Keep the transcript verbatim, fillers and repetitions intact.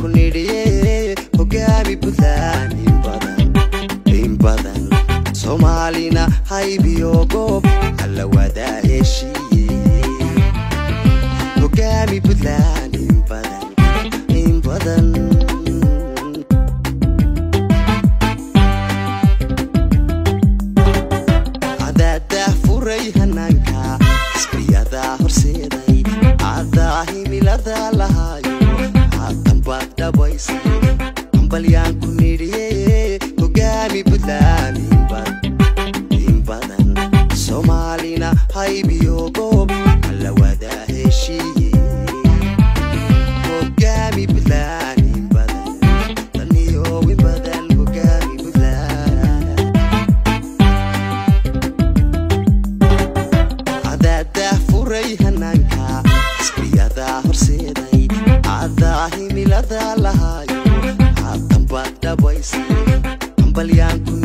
kunidhiye hogaami Puntland in badan in badan Soomaalina haybiyo goob alla wada heshiiye hogaami Puntland in badan in badan adada furay hananka isbiyada horseeday adahi milada lahayo haatan baad dhabaysay ambalyaan ku nidhiye hogaami Puntland in badan in badan Soomaalina haybiyo goob alla wada heshiiye hogaami Puntland in badan taniyo in badan hogaami Puntland adada furay hananka isbiyada horseeday adahi milada lahayo haatan baad dhabaysay ambalyaan ku